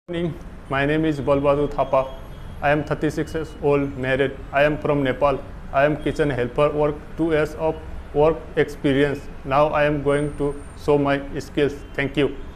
Morning. My name is Balbadu Thapa. I am 36 years old, married. I am from Nepal. I am kitchen helper, work 2 years of work experience. Now I am going to show my skills. Thank you.